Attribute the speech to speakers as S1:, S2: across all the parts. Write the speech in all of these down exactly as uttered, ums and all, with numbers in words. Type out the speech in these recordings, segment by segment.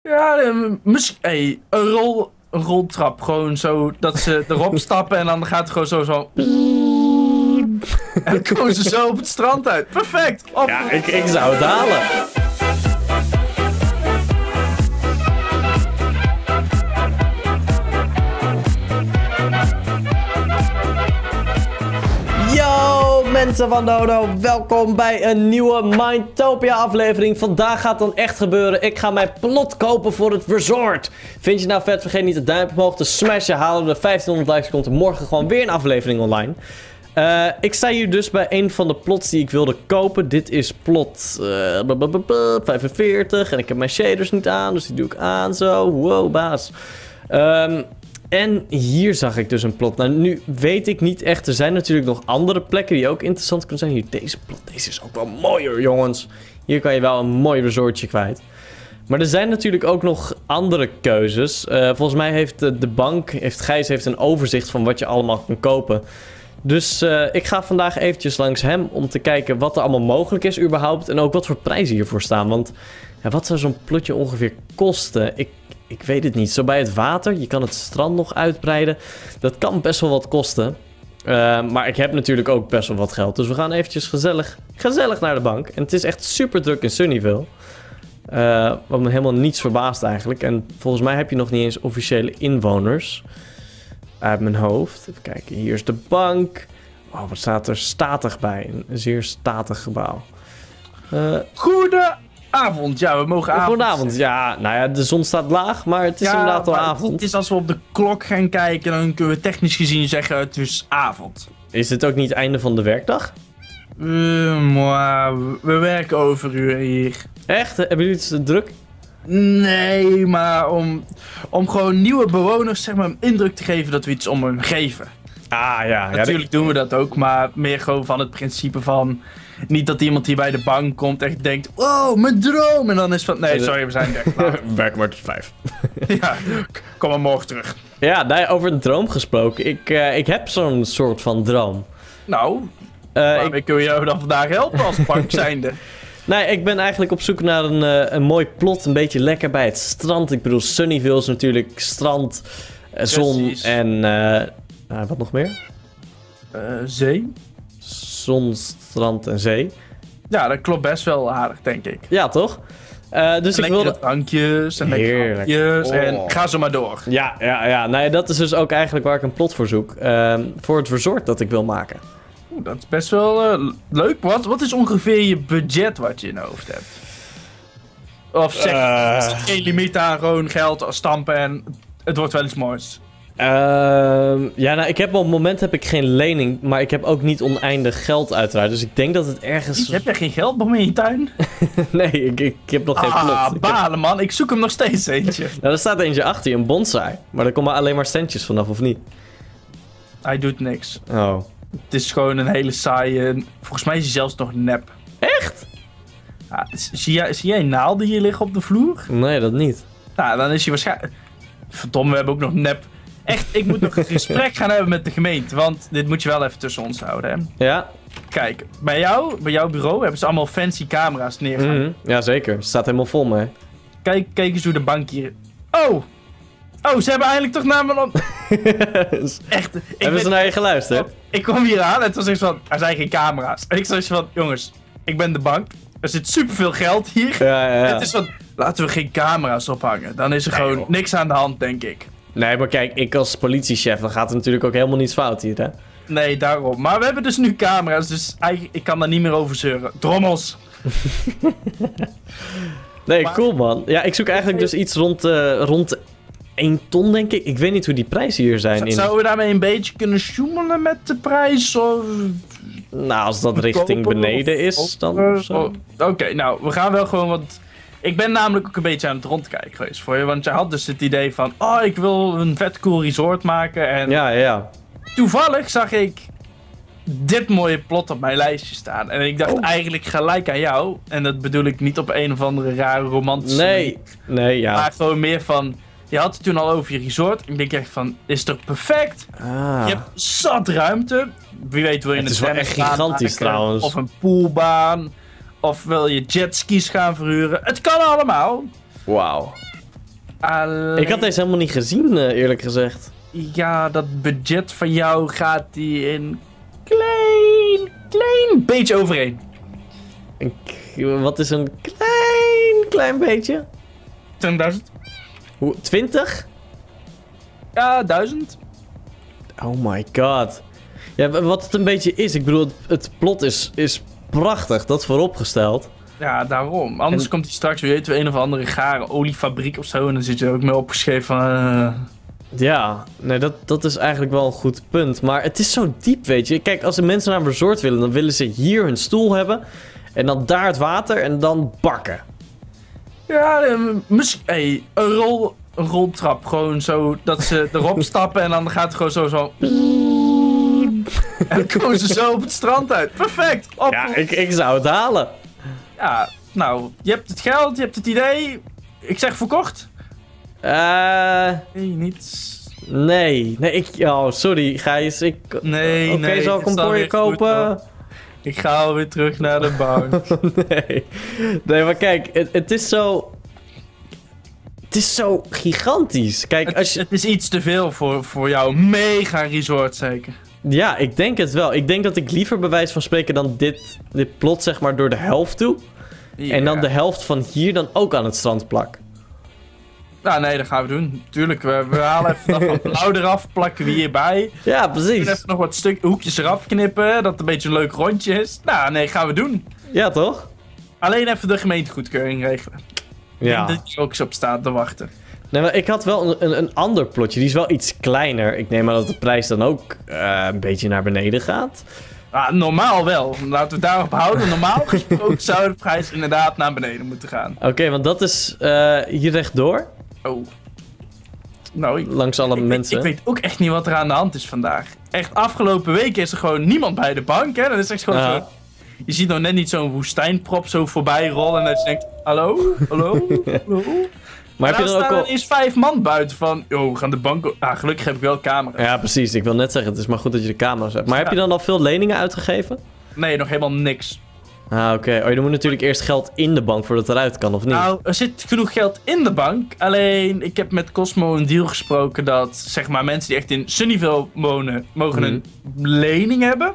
S1: Ja, eh, misschien... Hey, een, rol, een roltrap. Gewoon zo dat ze erop stappen en dan gaat het gewoon zo zo... En dan komen ze zo op het strand uit. Perfect! Op.
S2: Ja, ik, ik zou het halen. Yo mensen van Dodo, welkom bij een nieuwe Mindtopia aflevering. Vandaag gaat het dan echt gebeuren. Ik ga mijn plot kopen voor het resort. Vind je het nou vet? Vergeet niet het duimpje omhoog te smashen. Halen we de vijftienhonderd likes, komt er morgen gewoon weer een aflevering online. Uh, ik sta hier dus bij een van de plots die ik wilde kopen. Dit is plot uh, vijfenveertig en ik heb mijn shaders niet aan, dus die doe ik aan zo. Wow, baas. Um, En hier zag ik dus een plot. Nou, nu weet ik niet echt. Er zijn natuurlijk nog andere plekken die ook interessant kunnen zijn. Hier, deze plot. Deze is ook wel mooier, jongens. Hier kan je wel een mooi resortje kwijt. Maar er zijn natuurlijk ook nog andere keuzes. Uh, volgens mij heeft de, de bank, heeft Gijs heeft een overzicht van wat je allemaal kan kopen. Dus uh, ik ga vandaag eventjes langs hem om te kijken wat er allemaal mogelijk is überhaupt. En ook wat voor prijzen hiervoor staan. Want ja, wat zou zo'n plotje ongeveer kosten? Ik... Ik weet het niet. Zo bij het water. Je kan het strand nog uitbreiden. Dat kan best wel wat kosten. Uh, maar ik heb natuurlijk ook best wel wat geld. Dus we gaan eventjes gezellig, gezellig naar de bank. En het is echt super druk in Sunnyvale. Uh, wat me helemaal niets verbaast eigenlijk. En volgens mij heb je nog niet eens officiële inwoners. Uit mijn hoofd. Even kijken. Hier is de bank. Oh, wat staat er statig bij. Een zeer statig gebouw. Uh,
S1: Goede... Avond, ja, we mogen avond.
S2: Goedenavond, ja. Nou ja, de zon staat laag, maar het is
S1: ja,
S2: inderdaad al avond.
S1: Het is als we op de klok gaan kijken, dan kunnen we technisch gezien zeggen het is avond.
S2: Is dit ook niet het einde van de werkdag?
S1: Uh, maar we werken overuren hier.
S2: Echt? Hebben jullie het te druk?
S1: Nee, maar om, om gewoon nieuwe bewoners zeg maar, een indruk te geven dat we iets om hen geven.
S2: Ah ja.
S1: Natuurlijk
S2: ja,
S1: doen we dat ook, maar meer gewoon van het principe van... Niet dat iemand hier bij de bank komt echt denkt... Wow, mijn droom! En dan is van... Nee, sorry, we zijn weg.
S2: Werk maar tot vijf.
S1: Ja, kom maar morgen terug.
S2: Ja, nou ja, over een droom gesproken. Ik, uh, ik heb zo'n soort van droom.
S1: Nou, uh, waarmee ik... kun je jou dan vandaag helpen als bank zijnde?
S2: Nee, ik ben eigenlijk op zoek naar een, uh, een mooi plot. Een beetje lekker bij het strand. Ik bedoel, Sunnyvale is natuurlijk strand, uh, zon Precies. en... Uh, uh, wat nog meer?
S1: Uh, zee.
S2: Zon, strand en zee.
S1: Ja, dat klopt best wel aardig, denk ik.
S2: Ja, toch? Uh, dus
S1: en
S2: ik wilde...
S1: drankjes en lekkere drankjes oh. en ga zo maar door.
S2: Ja, ja, ja. Nou ja, dat is dus ook eigenlijk waar ik een plot voor zoek. Uh, voor het resort dat ik wil maken.
S1: Oeh, dat is best wel uh, leuk. Wat, wat is ongeveer je budget wat je in je hoofd hebt? Of zeg uh... geen limiet aan gewoon geld stampen en het wordt wel iets moois.
S2: Uh, ja, nou, ik heb op het moment heb ik geen lening, maar ik heb ook niet oneindig geld uiteraard. Dus ik denk dat het ergens...
S1: Heb jij geen geldboom in je tuin?
S2: Nee, ik, ik heb nog geen
S1: ah,
S2: plot.
S1: Ah, balen heb... man. Ik zoek hem nog steeds eentje.
S2: Nou, er staat eentje achter je, een bonsai. Maar daar komen alleen maar centjes vanaf, of niet?
S1: Hij doet niks.
S2: Oh.
S1: Het is gewoon een hele saaie... Volgens mij is hij zelfs nog nep.
S2: Echt?
S1: Ja, zie, jij, zie jij naalden hier liggen op de vloer?
S2: Nee, dat niet.
S1: Nou, dan is hij waarschijnlijk... Verdomme, we hebben ook nog nep... Echt, ik moet nog een gesprek gaan hebben met de gemeente. Want dit moet je wel even tussen ons houden, hè?
S2: Ja.
S1: Kijk, bij jou, bij jouw bureau hebben ze allemaal fancy camera's neergehangen.
S2: Mm-hmm. Ja, zeker. Het staat helemaal vol mee.
S1: Kijk, kijk eens hoe de bank hier... Oh! Oh, ze hebben eindelijk toch naar me... Echt. Ik
S2: hebben
S1: ben...
S2: ze naar je geluisterd?
S1: Ik kwam hier aan en het was echt van... Er zijn geen camera's. En ik zei van... Jongens, ik ben de bank. Er zit superveel geld hier.
S2: Ja, ja, ja.
S1: Het is van... Laten we geen camera's ophangen. Dan is er gewoon nee, niks aan de hand, denk ik.
S2: Nee, maar kijk, ik als politiechef, dan gaat er natuurlijk ook helemaal niets fout hier, hè?
S1: Nee, daarom. Maar we hebben dus nu camera's, dus eigenlijk, ik kan daar niet meer over zeuren. Drommels!
S2: Nee, maar... cool man. Ja, ik zoek eigenlijk dus iets rond, uh, rond één ton, denk ik. Ik weet niet hoe die prijzen hier zijn.
S1: Z- zouden we daarmee een beetje kunnen sjoemelen met de prijs? Of...
S2: Nou, als dat richting beneden is, dan of zo.
S1: Oh, Oké, okay, nou, we gaan wel gewoon wat... Ik ben namelijk ook een beetje aan het rondkijken geweest voor je. Want jij had dus het idee van... Oh, ik wil een vet cool resort maken. En
S2: ja, ja.
S1: Toevallig zag ik dit mooie plot op mijn lijstje staan. En ik dacht oh. eigenlijk gelijk aan jou. En dat bedoel ik niet op een of andere rare romantische...
S2: Nee, nee, ja.
S1: Maar gewoon meer van... Je had het toen al over je resort. En ik denk echt van... Is toch perfect?
S2: Ah.
S1: Je hebt zat ruimte. Wie weet wil je
S2: het
S1: een
S2: is wel echt gigantisch
S1: maken,
S2: trouwens.
S1: Of een poolbaan. Of wil je jetskis gaan verhuren. Het kan allemaal.
S2: Wauw.
S1: Alleen...
S2: Ik had deze helemaal niet gezien, uh, eerlijk gezegd.
S1: Ja, dat budget van jou gaat die een klein, klein beetje overheen.
S2: Een k- wat is een klein, klein beetje?
S1: twintigduizend.
S2: Hoe, twintig?
S1: Ja, duizend.
S2: Oh my god. Ja, w- wat het een beetje is, ik bedoel, het, het plot is, is prachtig, dat vooropgesteld.
S1: Ja, daarom. Anders
S2: En-
S1: komt hij straks weer een of andere gare oliefabriek of zo. En dan zit je ook mee opgeschreven van... Uh...
S2: Ja, nee, dat, dat is eigenlijk wel een goed punt. Maar het is zo diep, weet je. Kijk, als de mensen naar een resort willen, dan willen ze hier hun stoel hebben. En dan daar het water en dan bakken.
S1: Ja, uh, misschien... Hey, een, rol, een roltrap. Gewoon zo dat ze erop stappen en dan gaat het gewoon zo zo... En dan komen ze zo op het strand uit. Perfect! Op.
S2: Ja, ik, ik zou het halen.
S1: Ja, nou, je hebt het geld, je hebt het idee. Ik zeg verkocht.
S2: Eh...
S1: Nee, niets.
S2: nee. Nee, ik... Oh, sorry, Gijs. Ik...
S1: Nee,
S2: Oké,
S1: nee.
S2: zal ik
S1: het
S2: hem
S1: is
S2: voor je
S1: alweer goed,
S2: kopen?
S1: hoor. Ik ga alweer terug naar de bank.
S2: nee. Nee, maar kijk, het, het is zo... Het is zo gigantisch. Kijk,
S1: het,
S2: als
S1: is,
S2: je...
S1: het is iets te veel voor, voor jouw mega resort, zeker.
S2: Ja, ik denk het wel. Ik denk dat ik liever bij wijze van spreken dan dit, dit plot zeg maar door de helft doe.
S1: Ja.
S2: En dan de helft van hier dan ook aan het strand plak.
S1: Nou, nee, dat gaan we doen. Tuurlijk, we, we halen even dat van blauw eraf, plakken we hierbij.
S2: Ja,
S1: We doen
S2: precies.
S1: even nog wat stuk, hoekjes eraf knippen, dat het een beetje een leuk rondje is. Nou, nee, gaan we doen.
S2: Ja, toch?
S1: Alleen even de gemeentegoedkeuring regelen. Ik
S2: Ja.
S1: denk dat je ook eens op staat te wachten.
S2: Nee, maar ik had wel een, een, een ander plotje. Die is wel iets kleiner. Ik neem aan dat de prijs dan ook eh, een beetje naar beneden gaat.
S1: Ah, normaal wel. Laten we het daarop houden. Normaal gesproken zou de prijs inderdaad naar beneden moeten gaan.
S2: Oké, want dat is eh, hier rechtdoor.
S1: Oh. Nou, ik,
S2: Langs alle
S1: ik,
S2: mensen.
S1: ik weet ook echt niet wat er aan de hand is vandaag. Echt, afgelopen week is er gewoon niemand bij de bank, hè. Dat is echt gewoon
S2: Ja.
S1: zo... Je ziet nog net niet zo'n woestijnprop zo voorbij rollen en dat je denkt... Hallo? Hallo? Hallo?
S2: Maar heb je
S1: daar
S2: dan ook
S1: staan
S2: al...
S1: er eens vijf man buiten van... Oh, we gaan de bank... o- Ah, gelukkig heb ik wel camera.
S2: Ja, precies. Ik wil net zeggen, het is maar goed dat je de camera's hebt. Maar heb je dan al veel leningen uitgegeven?
S1: Nee, nog helemaal niks.
S2: Ah, oké. Oh, er moet natuurlijk eerst geld in de bank voordat het eruit kan, of niet?
S1: Nou, er zit genoeg geld in de bank. Alleen, ik heb met Cosmo een deal gesproken dat, zeg maar, mensen die echt in Sunnyvale wonen, mogen een lening hebben.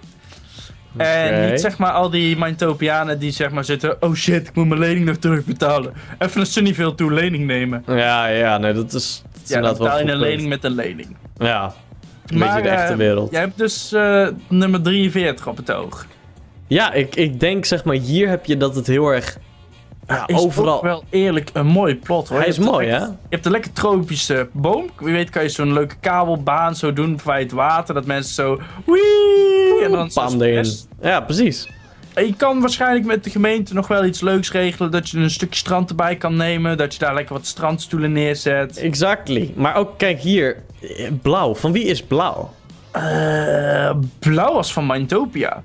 S1: En
S2: Oké.
S1: niet, zeg maar, al die Mindtopianen die, zeg maar, zitten... Oh shit, ik moet mijn lening nog terugbetalen. Even naar Sunnyvale toe lening nemen.
S2: Ja, ja, nee, dat is, dat is
S1: Ja, dan
S2: inderdaad wel
S1: betaal je
S2: een
S1: een
S2: goed
S1: lening met een lening.
S2: punt. Ja, een beetje de echte
S1: eh,
S2: wereld.
S1: jij hebt dus eh, nummer drieënveertig op het oog.
S2: Ja, ik, ik denk zeg maar, hier heb je dat het heel erg ja,
S1: Is
S2: overal...
S1: ook wel eerlijk een mooi plot, hoor.
S2: Hij
S1: Je
S2: is
S1: hebt
S2: mooi,
S1: echt-
S2: hè?
S1: Je hebt een lekker tropische boom. Wie weet kan je zo'n leuke kabelbaan zo doen bij het water. Dat mensen zo... Wee, en dan zo
S2: Pam erin.
S1: stress.
S2: Ja, precies.
S1: En je kan waarschijnlijk met de gemeente nog wel iets leuks regelen. Dat je een stukje strand erbij kan nemen. Dat je daar lekker wat strandstoelen neerzet.
S2: Exactly. Maar ook, kijk hier. eh, Blauw. Van wie is blauw?
S1: Eh, blauw was van Mindtopia.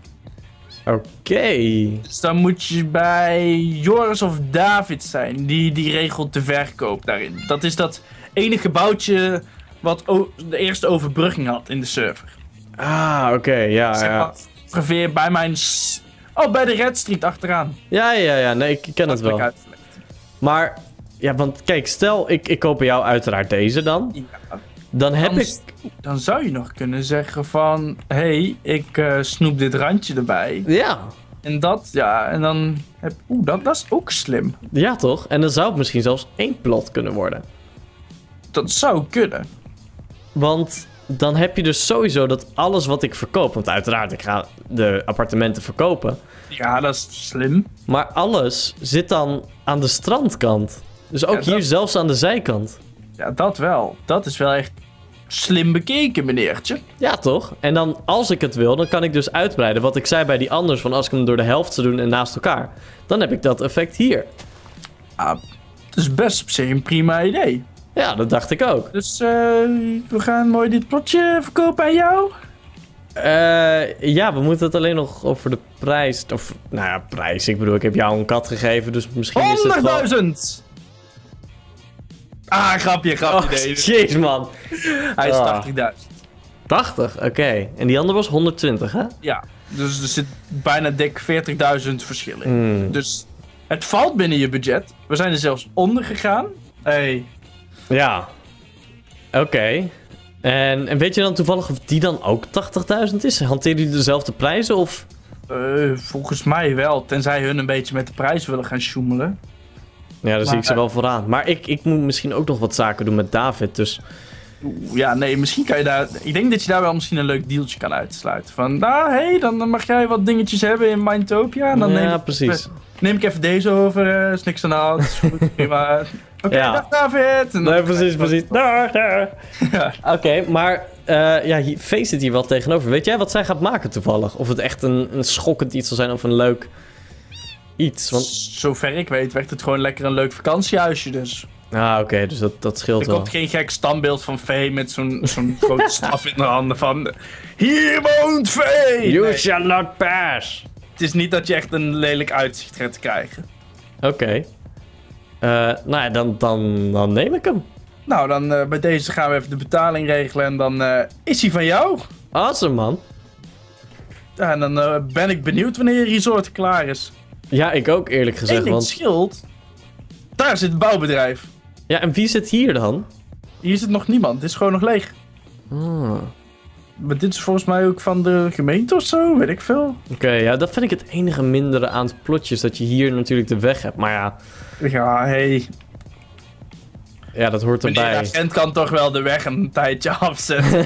S2: Oké.
S1: Dus dan moet je bij Joris of David zijn. Die, die regelt de verkoop daarin. Dat is dat ene gebouwtje wat o- de eerste overbrugging had in de server.
S2: Ah, oké. Ja,
S1: Zeg
S2: ja.
S1: maar, ongeveer bij mijn... s- Oh, bij de Red Street achteraan.
S2: Ja, ja, ja. Nee, ik ken het wel.
S1: Makkelijk uitgelegd.
S2: Maar, ja, want kijk, stel ik, ik koop bij jou uiteraard deze dan.
S1: Ja.
S2: Dan heb
S1: Anders-
S2: ik...
S1: Dan zou je nog kunnen zeggen van... Hé, hey, ik eh, snoep dit randje erbij.
S2: Ja.
S1: En dat, ja, en dan... Heb... Oeh, dat, dat is ook slim.
S2: Ja, toch? En dan zou het misschien zelfs één plot kunnen worden.
S1: Dat zou kunnen.
S2: Want dan heb je dus sowieso dat alles wat ik verkoop... Want uiteraard, ik ga de appartementen verkopen.
S1: Ja, dat is slim.
S2: Maar alles zit dan aan de strandkant. Dus ook
S1: Ja,
S2: hier
S1: dat-
S2: zelfs aan de zijkant.
S1: Ja, dat wel. Dat is wel echt slim bekeken, meneertje.
S2: Ja, toch? En dan, als ik het wil, dan kan ik dus uitbreiden. Wat ik zei bij die anders, van als ik hem door de helft zou doen en naast elkaar. Dan heb ik dat effect hier.
S1: Ah, het is best op zich een prima idee.
S2: Ja, dat dacht ik ook.
S1: Dus eh, we gaan mooi dit plotje verkopen aan jou.
S2: Eh, ja, we moeten het alleen nog over de prijs... Of, nou ja, prijs. Ik bedoel, ik heb jou een kat gegeven, dus misschien is het wel...
S1: honderdduizend! Ah, grapje, grapje.
S2: Oh,
S1: nee.
S2: jeez, man.
S1: Hij is
S2: Ah.
S1: tachtigduizend.
S2: tachtig, oké. En die andere was honderdtwintig, hè?
S1: Ja, dus er zit bijna dik veertigduizend verschil in.
S2: Hmm.
S1: Dus het valt binnen je budget. We zijn er zelfs onder gegaan. Hey,
S2: Ja. Oké. Okay. En, en weet je dan toevallig of die dan ook tachtigduizend is? Hanteren jullie dezelfde prijzen of...
S1: Uh, volgens mij wel, tenzij hun een beetje met de prijs willen gaan sjoemelen.
S2: Ja, daar maar, zie ik ze wel vooraan. Maar ik, ik moet misschien ook nog wat zaken doen met David, dus...
S1: Ja, nee, misschien kan je daar... Ik denk dat je daar wel misschien een leuk dealtje kan uitsluiten. Van, nou, hé, hey, dan mag jij wat dingetjes hebben in Mindtopia. En dan
S2: ja,
S1: neem ik,
S2: precies.
S1: Neem ik even deze over, uh, is niks aan de hand, is goed, prima. Oké, okay, ja. Dag David! En
S2: nee, precies, precies. Dag, dag. Ja. Oké, okay, maar uh, ja, hier, Face zit hier wel tegenover. Weet jij wat zij gaat maken toevallig? Of het echt een, een schokkend iets zal zijn of een leuk iets? Want...
S1: Zover ik weet, werkt het gewoon lekker een leuk vakantiehuisje dus.
S2: Ah, oké, okay, dus dat, dat scheelt
S1: er
S2: wel.
S1: Er komt geen gek standbeeld van Faye met zo'n zo'n grote staf in de handen van... Hier woont Faye!
S2: You nee. shall not pass!
S1: Het is niet dat je echt een lelijk uitzicht gaat krijgen.
S2: Oké. Okay. Uh, nou ja, dan, dan, dan neem ik hem.
S1: Nou, dan uh, bij deze gaan we even de betaling regelen en dan uh, is hij van jou.
S2: Awesome, man.
S1: Ja, en dan uh, ben ik benieuwd wanneer je resort klaar is.
S2: Ja, ik ook eerlijk gezegd.
S1: Eén ding
S2: want...
S1: scheelt. Daar zit het bouwbedrijf.
S2: Ja, en wie zit hier dan?
S1: Hier zit nog niemand. Dit is gewoon nog leeg.
S2: Ah.
S1: Maar dit is volgens mij ook van de gemeente of zo, weet ik veel.
S2: Oké, okay, ja, dat vind ik het enige mindere aan het plotje, is dat je hier natuurlijk de weg hebt, maar ja...
S1: Ja, hey.
S2: Ja, dat hoort erbij.
S1: Meneer de agent kan toch wel de weg een tijdje afzetten.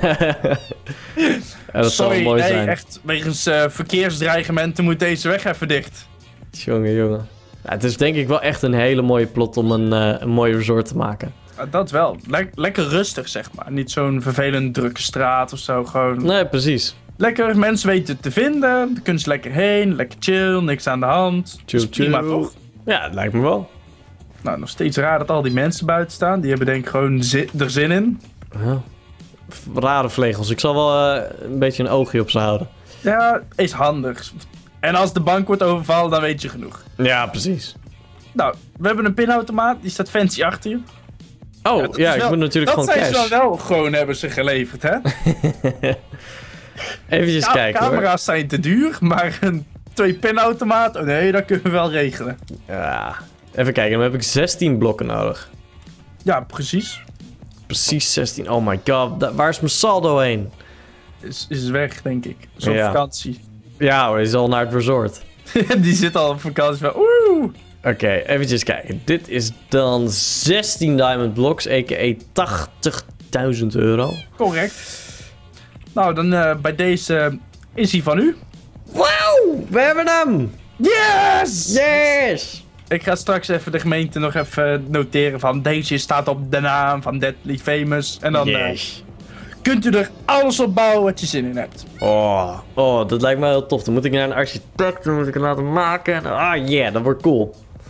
S2: Ja, dat
S1: Sorry,
S2: zal mooi
S1: nee,
S2: zijn.
S1: echt, wegens uh, verkeersdreigementen moet deze weg even dicht.
S2: Jongen, jongen. Ja, het is denk ik wel echt een hele mooie plot om een, uh, een mooi resort te maken.
S1: Dat wel. Le lekker rustig, zeg maar. Niet zo'n vervelend drukke straat of zo. Gewoon...
S2: Nee, precies.
S1: Lekker, mensen weten het te vinden. Dan kunnen ze lekker heen. Lekker chill, niks aan de hand.
S2: Chill,
S1: is prima,
S2: chill.
S1: toch?
S2: Ja, het lijkt me wel.
S1: Nou, nog steeds raar dat al die mensen buiten staan. Die hebben denk ik gewoon zi er zin in.
S2: Ja. Rare vlegels. Ik zal wel uh, een beetje een oogje op ze houden.
S1: Ja, is handig. En als de bank wordt overvallen, dan weet je genoeg.
S2: Ja, precies.
S1: Nou, we hebben een pinautomaat. Die staat fancy achter je.
S2: Oh, ja, ja ik wel, moet natuurlijk gewoon cash.
S1: Dat zijn ze wel gewoon hebben ze geleverd, hè?
S2: Even
S1: Ka
S2: kijken,
S1: Camera's
S2: hoor.
S1: zijn te duur, maar een twee pinautomaat, oh nee, dat kunnen we wel regelen.
S2: Ja, even kijken, dan heb ik zestien blokken nodig.
S1: Ja, precies.
S2: Precies zestien, oh my god, da waar is mijn saldo heen?
S1: Is, is weg, denk ik. Zo'n
S2: ja.
S1: vakantie.
S2: Ja hoor, is al naar het resort.
S1: Die zit al op vakantie van oeh.
S2: Oké, okay, eventjes kijken. Dit is dan zestien diamond blocks, a k a tachtigduizend euro.
S1: Correct. Nou, dan uh, bij deze is hij van u.
S2: Wauw, we hebben hem!
S1: Yes!
S2: Yes!
S1: Ik ga straks even de gemeente nog even noteren van deze staat op de naam van Deadly Famous. En dan yes. uh, kunt u er alles op bouwen wat je zin in hebt.
S2: Oh, oh, dat lijkt me heel tof. Dan moet ik naar een architect, dan moet ik het laten maken. Ah yeah, dat wordt cool.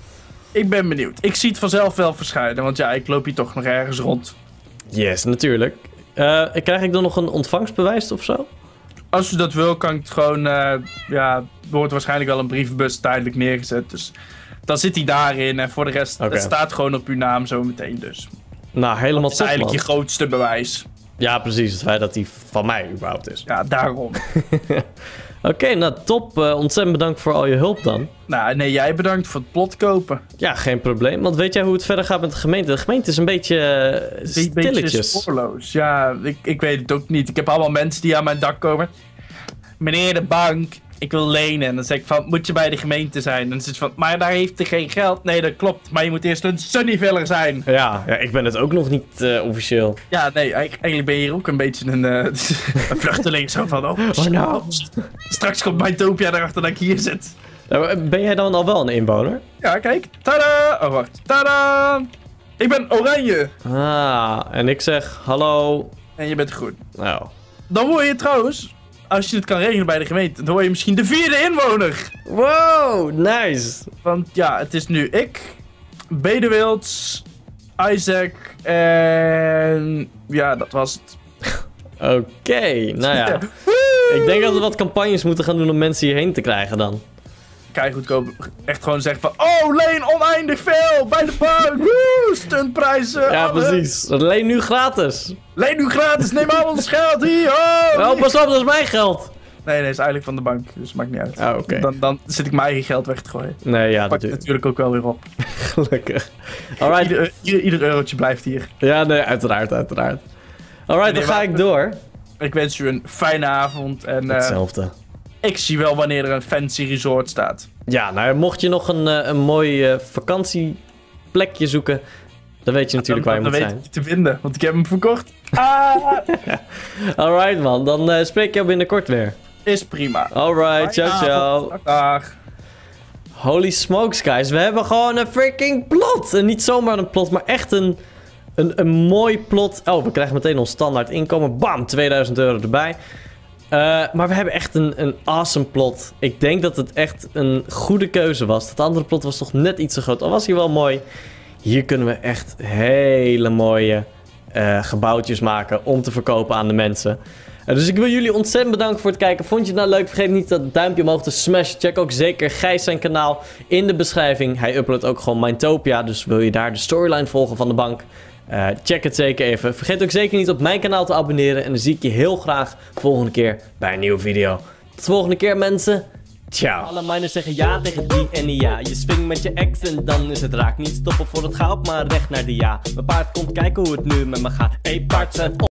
S1: Ik ben benieuwd. Ik zie het vanzelf wel verschijnen, want ja, ik loop hier toch nog ergens rond.
S2: Yes, natuurlijk. Uh, krijg ik dan nog een ontvangstbewijs of zo?
S1: Als u dat wil, kan ik het gewoon... Uh, ja, er wordt waarschijnlijk wel een brievenbus tijdelijk neergezet, dus... Dan zit hij daarin en voor de rest, okay. Het staat gewoon op uw naam zo meteen dus.
S2: Nou, helemaal top,
S1: dat is eigenlijk man. Je grootste bewijs.
S2: Ja, precies. Het feit dat hij van mij überhaupt is.
S1: Ja, daarom.
S2: Oké, okay, nou top. Uh, ontzettend bedankt voor al je hulp dan.
S1: Nou, nee, jij bedankt voor het plot kopen.
S2: Ja, geen probleem. Want weet jij hoe het verder gaat met de gemeente? De gemeente is een beetje uh, stilletjes. Een beetje
S1: spoorloos. Ja, ik, ik weet het ook niet. Ik heb allemaal mensen die aan mijn dak komen. Meneer de bank, ik wil lenen. En dan zeg ik van, moet je bij de gemeente zijn? En dan zit van, maar daar heeft hij geen geld. Nee, dat klopt. Maar je moet eerst een Sunnyviller zijn.
S2: Ja, ja, ik ben het ook nog niet uh, officieel.
S1: Ja, nee, eigenlijk ben je hier ook een beetje een, uh, een vluchteling. Zo van, oh,
S2: oh no.
S1: Straks komt Mindtopia erachter dat ik hier zit.
S2: Ben jij dan al wel een inwoner?
S1: Ja, kijk. Tada! Oh, wacht. Tada! Ik ben oranje.
S2: Ah, en ik zeg hallo.
S1: En je bent groen.
S2: Nou.
S1: Dan word je trouwens... Als je het kan regelen bij de gemeente, dan word je misschien de vierde inwoner.
S2: Wow, nice.
S1: Want ja, het is nu ik, Bedewilds, Isaac en... Ja, dat was het.
S2: Oké, okay, nou ja. Ik denk dat we wat campagnes moeten gaan doen om mensen hierheen te krijgen dan.
S1: Kijk, goedkoop. Echt gewoon zeggen van... Oh, leen oneindig veel bij de bank. Woe, stuntprijzen.
S2: Ja,
S1: alle.
S2: precies. Leen nu gratis.
S1: Leen nu gratis. Neem al ons geld hier. Oh,
S2: oh, pas op, dat is mijn geld.
S1: Nee, nee, is eigenlijk van de bank. Dus maakt niet uit.
S2: Ah, oké. Okay.
S1: Dan, dan zit ik mijn eigen geld weg te gooien.
S2: Nee, ja,
S1: Pak het natuurlijk ook wel weer op.
S2: Gelukkig. Alright.
S1: Ieder, ieder, ieder eurotje blijft hier.
S2: Ja, nee, uiteraard, uiteraard. Alright, nee, dan ga ik door.
S1: Ik wens u een fijne avond. En,
S2: Hetzelfde.
S1: Uh, ik zie wel wanneer er een fancy resort staat.
S2: Ja, nou, mocht je nog een, een mooi uh, vakantieplekje zoeken, dan weet je natuurlijk
S1: dan,
S2: waar je
S1: dan
S2: moet zijn.
S1: Dan weet je te vinden, want ik heb hem verkocht. Ah!
S2: Alright man, dan uh, spreek ik jou binnenkort weer.
S1: Is prima.
S2: Alright, ciao ciao.
S1: Dag, dag.
S2: Holy smokes guys, we hebben gewoon een freaking plot. En niet zomaar een plot, maar echt een, een, een mooi plot. Oh, we krijgen meteen ons standaard inkomen. Bam, tweeduizend euro erbij. Uh, maar we hebben echt een, een awesome plot. Ik denk dat het echt een goede keuze was. Dat andere plot was toch net iets te groot. Al was hij wel mooi. Hier kunnen we echt hele mooie uh, gebouwtjes maken om te verkopen aan de mensen. Uh, dus ik wil jullie ontzettend bedanken voor het kijken. Vond je het nou leuk? Vergeet niet dat duimpje omhoog te smashen. Check ook zeker Gijs zijn kanaal in de beschrijving. Hij uploadt ook gewoon Mindtopia. Dus wil je daar de storyline volgen van de bank? Uh, check het zeker even. Vergeet ook zeker niet op mijn kanaal te abonneren. En dan zie ik je heel graag volgende keer bij een nieuwe video. Tot de volgende keer mensen. Ciao. Alle miners zeggen ja tegen die en die ja. Je swingt met je ex en dan is het raak. Niet stoppen voor het goud, maar recht naar de ja. Mijn paard komt kijken hoe het nu met me gaat. Hey paard,